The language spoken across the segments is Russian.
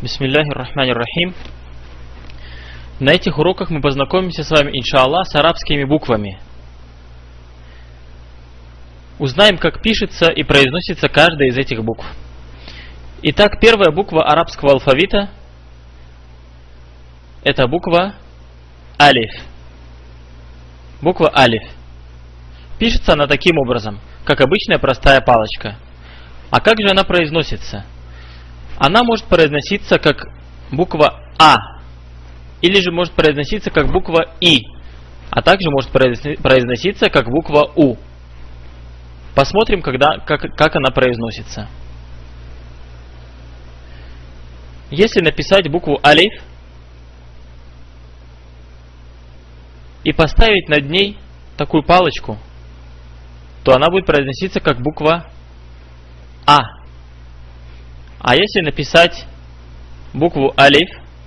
Бисмиллахир рахманир рахим. На этих уроках мы познакомимся с вами, иншаллах, с арабскими буквами. Узнаем, как пишется и произносится каждая из этих букв. Итак, первая буква арабского алфавита – это буква алиф. Буква алиф. Пишется она таким образом, как обычная простая палочка. А как же она произносится? Она может произноситься как буква А, или же может произноситься как буква И, а также может произноситься как буква У. Посмотрим, как она произносится. Если написать букву алиф и поставить над ней такую палочку, то она будет произноситься как буква А. А если написать букву алиф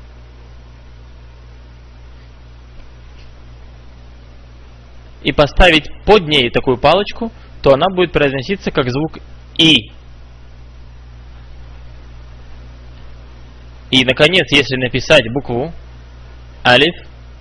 и поставить под ней такую палочку, то она будет произноситься как звук И. И, наконец, если написать букву алиф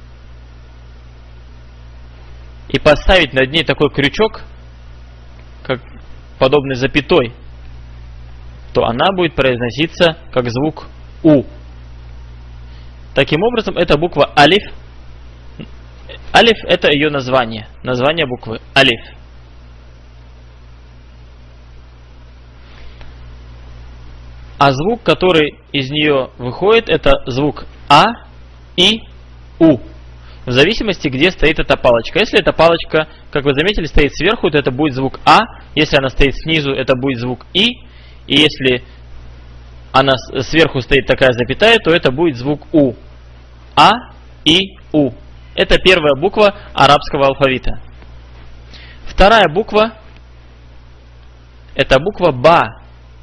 и поставить над ней такой крючок, как подобный запятой, то она будет произноситься как звук У. Таким образом, эта буква алиф. Алиф – это ее название. Название буквы алиф. А звук, который из нее выходит, это звук А, И, У. В зависимости, где стоит эта палочка. Если эта палочка, как вы заметили, стоит сверху, то это будет звук А. Если она стоит снизу, это будет звук И. И если она сверху стоит такая запятая, то это будет звук У. А, И, У. Это первая буква арабского алфавита. Вторая буква – это буква Ба.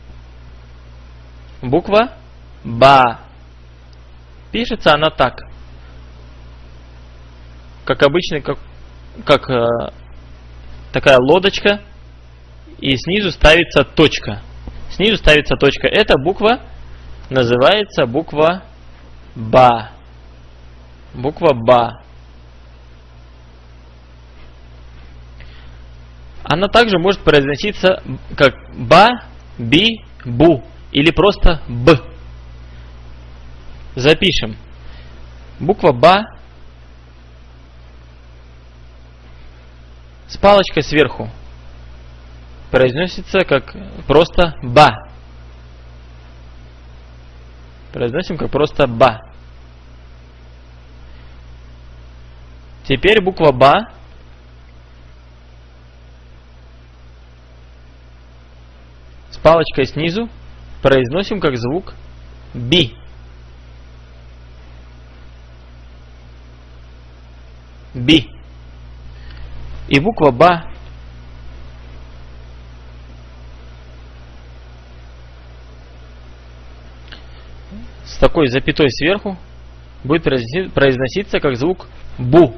Буква Ба. Пишется она так. Как обычно, как такая лодочка. И снизу ставится точка. Снизу ставится точка. Эта буква называется буква Ба. Буква Ба. Она также может произноситься как Ба, Би, Бу. Или просто Б. Запишем. Буква Ба с палочкой сверху произносится как просто Ба. Произносим как просто Ба. Теперь буква Ба с палочкой снизу произносим как звук Би. Би. И буква Ба с такой запятой сверху будет произноситься как звук Бу.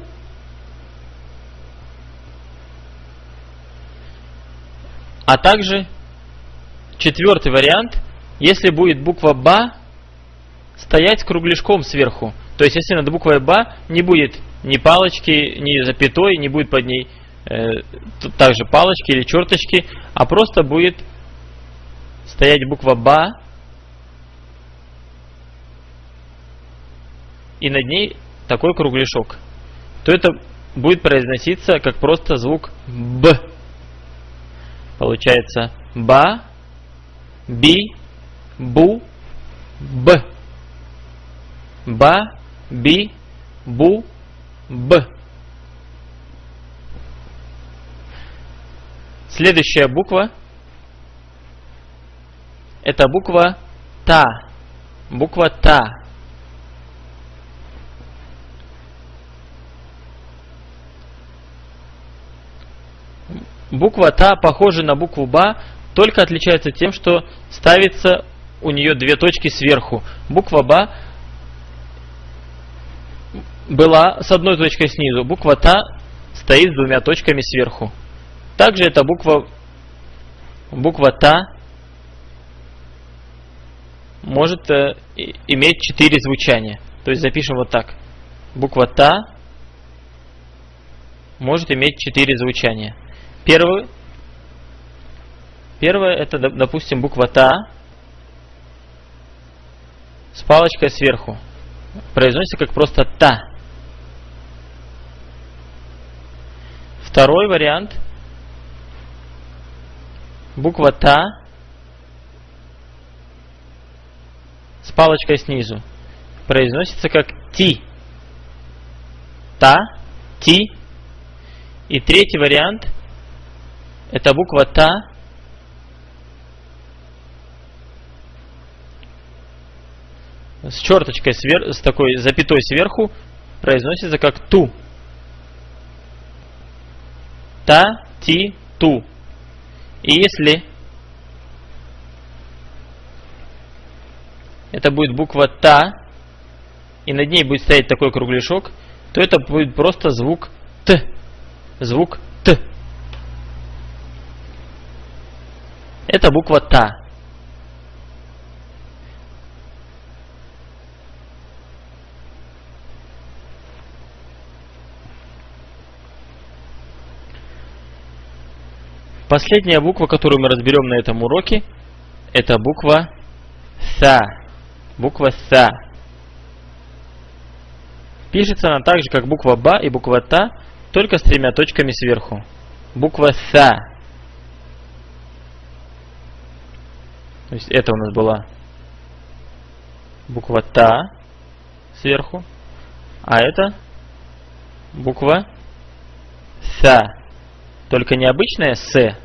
А также четвертый вариант, если будет буква Ба стоять кругляшком сверху. То есть, если над буквой Ба не будет ни палочки, ни запятой, не будет под ней также палочки или черточки, а просто будет стоять буква Ба, и над ней такой кругляшок, то это будет произноситься как просто звук Б. Получается Ба, Би, Бу, Б. Ба, Би, Бу, Б. Следующая буква – это буква Та. Буква Та. Буква Та похожа на букву Ба, только отличается тем, что ставится у нее две точки сверху. Буква Ба была с одной точкой снизу. Буква Та стоит с двумя точками сверху. Также эта буква Та может иметь 4 звучания. То есть запишем вот так. Буква Та может иметь 4 звучания. Первое это, допустим, буква Та с палочкой сверху. Произносится как просто Та. Второй вариант. Буква Та с палочкой снизу. Произносится как Ти. Та, Ти. И третий вариант. Это буква Та с черточкой, с такой запятой сверху. Произносится как Ту. Та, Ти, Ту. И если это будет буква Та, и над ней будет стоять такой кругляшок, то это будет просто звук Т. Звук Т. Это буква Та. Последняя буква, которую мы разберем на этом уроке, это буква Са. Буква Са. Пишется она так же, как буква Ба и буква Та, только с 3 точками сверху. Буква Са. То есть это у нас была буква Та сверху, а это буква Са. Только не обычная С,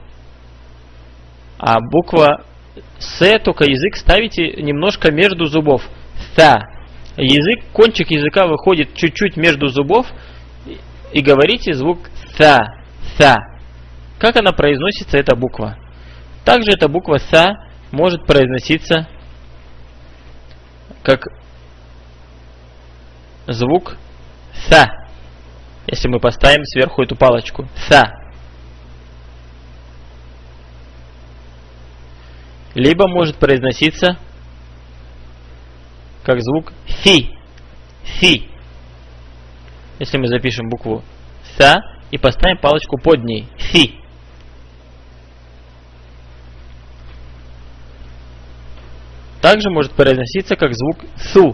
а буква С, только язык ставите немножко между зубов. Са. Язык, кончик языка выходит чуть-чуть между зубов и говорите звук Са. Са. Как она произносится, эта буква? Также эта буква Са может произноситься как звук Са. Если мы поставим сверху эту палочку. Са. Либо может произноситься как звук Фи. Фи. Если мы запишем букву Са и поставим палочку под ней. Фи. Также может произноситься как звук Су.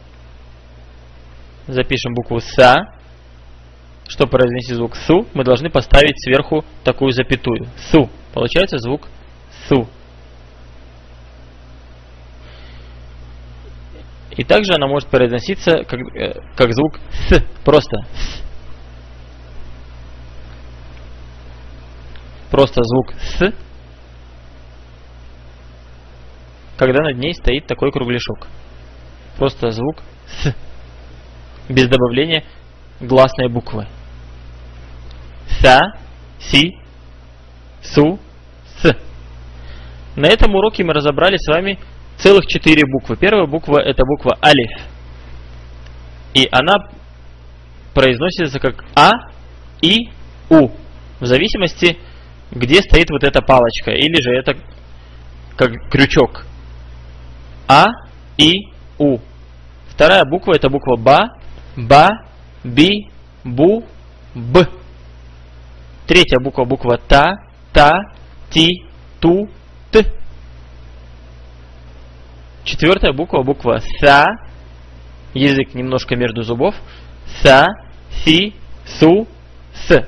Запишем букву Са. Чтобы произнести звук Су, мы должны поставить сверху такую запятую. Су. Получается звук Су. И также она может произноситься как звук С. Просто С. Просто звук С. Когда над ней стоит такой кругляшок. Просто звук С. Без добавления гласной буквы. Са, Си, Су, С. На этом уроке мы разобрали с вами целых 4 буквы. Первая буква это буква Алиф. И она произносится как А, И, У. В зависимости, где стоит вот эта палочка. Или же это как крючок. А, И, У. Вторая буква это буква Ба, Ба, Би, Бу, Б. Третья буква буква Та, Ти, Ту, Т. Четвертая буква буква Са. Язык немножко между зубов. Са, Си, Су, С.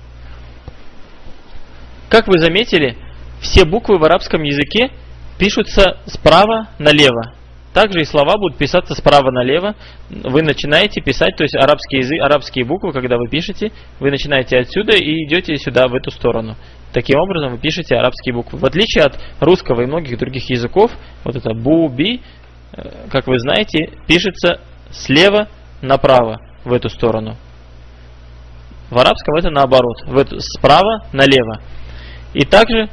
Как вы заметили, все буквы в арабском языке пишутся справа налево. Также и слова будут писаться справа налево. Вы начинаете писать, то есть арабский язык, арабские буквы, когда вы пишете, вы начинаете отсюда и идете сюда, в эту сторону. Таким образом вы пишете арабские буквы. В отличие от русского и многих других языков, вот это бу, би, как вы знаете, пишется слева направо, в эту сторону. В арабском это наоборот, справа налево. И также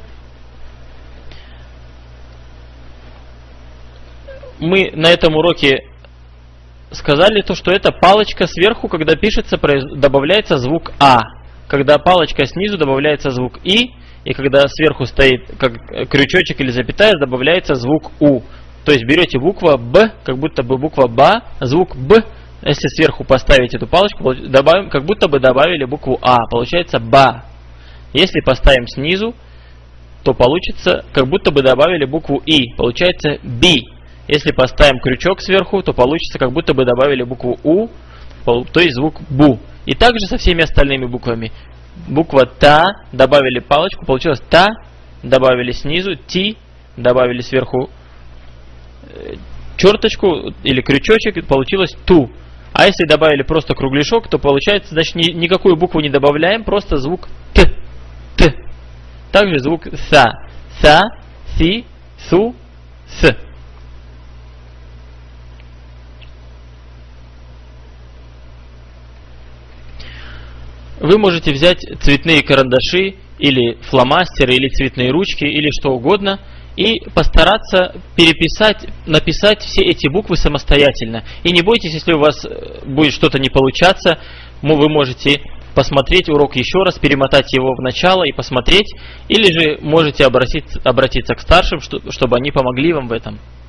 мы на этом уроке сказали то, что эта палочка сверху, когда пишется, добавляется звук А. Когда палочка снизу, добавляется звук И. И когда сверху стоит как крючочек или запятая, добавляется звук У. То есть берете буква Б, как будто бы буква Ба, звук Б. Если сверху поставить эту палочку, добавим, как будто бы добавили букву А. Получается Ба. Если поставим снизу, то получится, как будто бы добавили букву И. Получается Би. Если поставим крючок сверху, то получится, как будто бы добавили букву У, то есть звук Бу. И также со всеми остальными буквами. Буква Та, добавили палочку, получилось Та, добавили снизу Ти, добавили сверху черточку или крючочек, получилось Ту. А если добавили просто кругляшок, то получается, значит, никакую букву не добавляем, просто звук Т. Т. Также звук Са. Са, Си, Су, С. Вы можете взять цветные карандаши, или фломастеры, или цветные ручки, или что угодно, и постараться написать все эти буквы самостоятельно. И не бойтесь, если у вас будет что-то не получаться, вы можете посмотреть урок еще раз, перемотать его в начало и посмотреть, или же можете обратиться к старшим, чтобы они помогли вам в этом.